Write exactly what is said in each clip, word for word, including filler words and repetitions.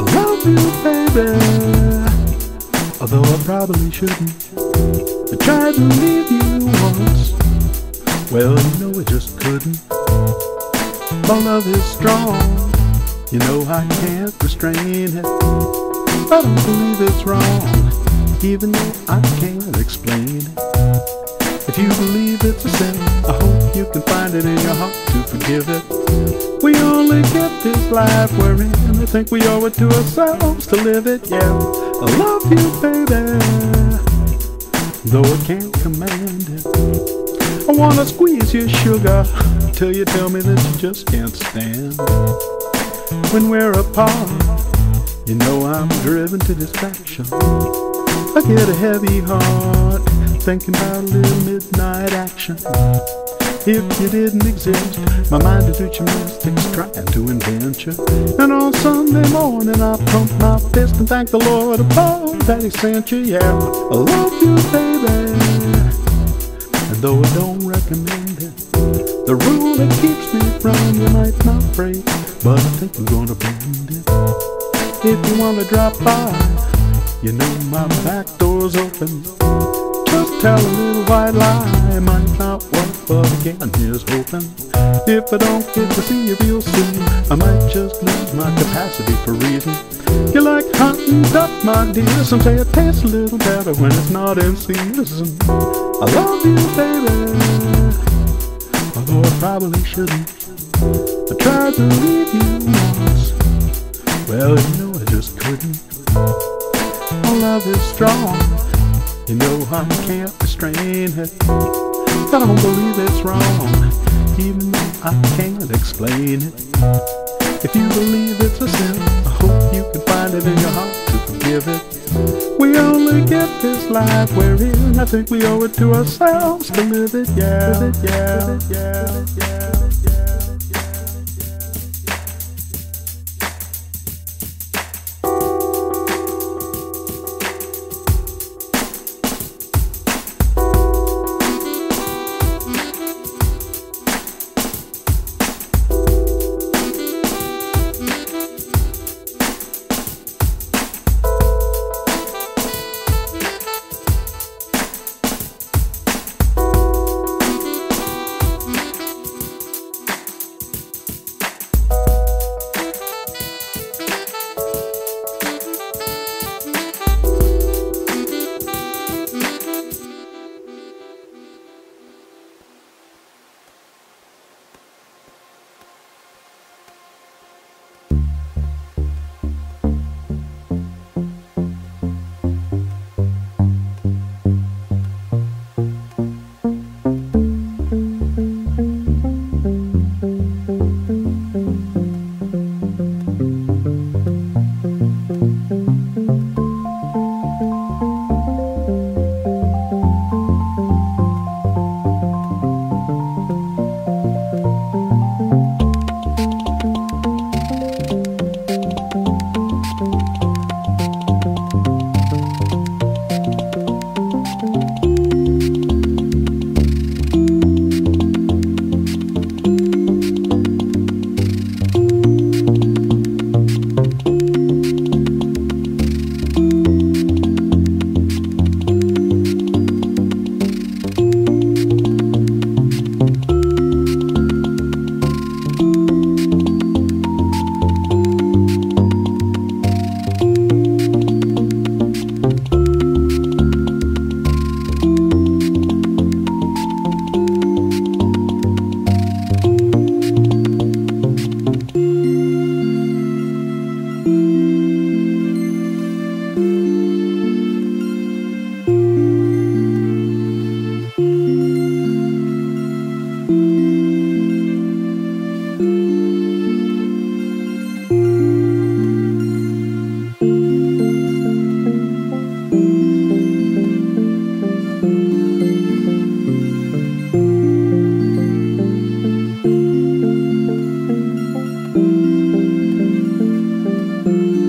love you, baby, although I probably shouldn't. I tried to leave you once, well, you know I just couldn't. My love is strong, you know I can't restrain it. I don't believe it's wrong, even though I can't explain it. If you believe it's a sin, I hope you can find it in your heart to forgive it. We only get this life we're in, I think we owe it to ourselves to live it, yeah. I love you, baby, though I can't command it. I wanna squeeze your sugar till you tell me that you just can't stand it. When we're apart, you know I'm driven to distraction. I get a heavy heart thinking about a little midnight action. If you didn't exist, my mind would do gymnastics trying to invent you. And on Sunday morning I pump my fist and thank the Lord above that He sent you. Yeah, I love you, baby, and though I don't recommend it, the rule that keeps me from you might not break, but I think I'm gonna bend it. If you wanna drop by, you know my back door's open. Just tell a little white lie, might not work, but again here's hoping. If I don't get to see you real soon, I might just lose my capacity for reason. You like hunting duck, my dear, some say it tastes a little better when it's not in season. I love you, baby, although I probably shouldn't. I tried to leave you once, well, you know I just couldn't. My love is strong, you know I can't restrain it. I don't believe it's wrong, even though I can't explain it. If you believe it's a sin, I hope you can find it in your heart to forgive it. We only get this life we're in, I think we owe it to ourselves to live it, yeah, live it, yeah, live it, yeah, live it, yeah. you.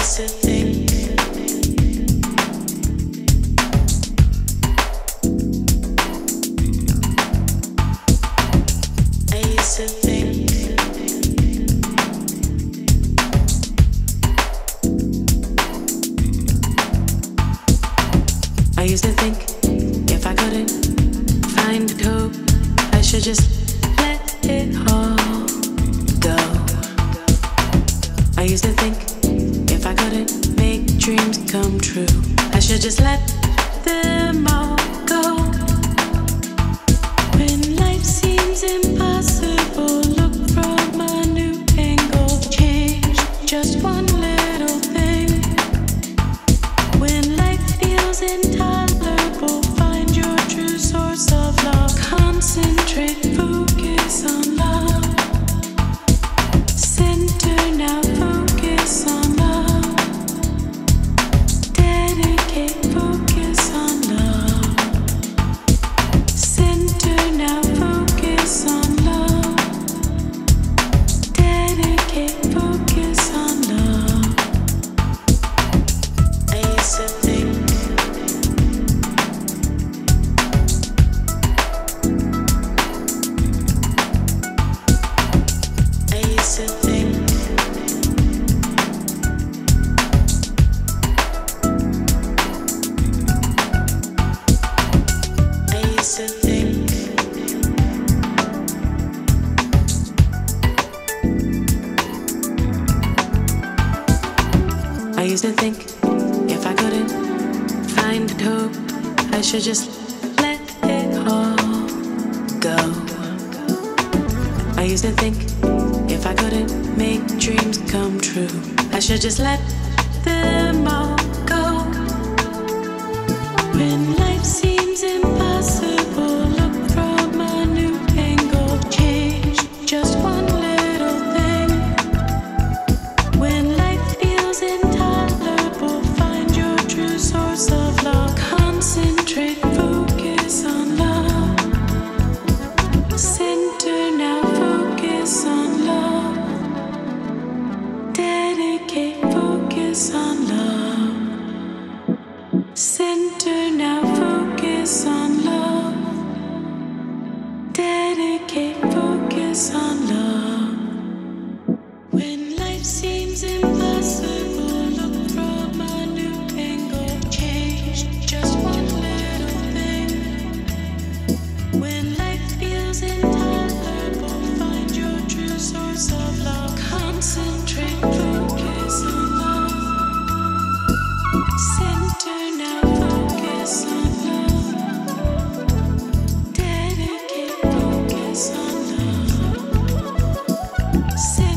Just let them all go. When life seems impossible, look from a new angle. Change just one little thing. When life feels intolerable, find your true source of love. Concentrate, focus on love. Center now, focus on love. Dedicate, focus on love. Center now, focus on love. Dedicate, focus on love. When life seems impossible, look from a new angle. Change just one little thing. When life feels intolerable, find your true source of love. Concentrate, focus on love. Center now, focus on love. Dedicate, focus on love. Center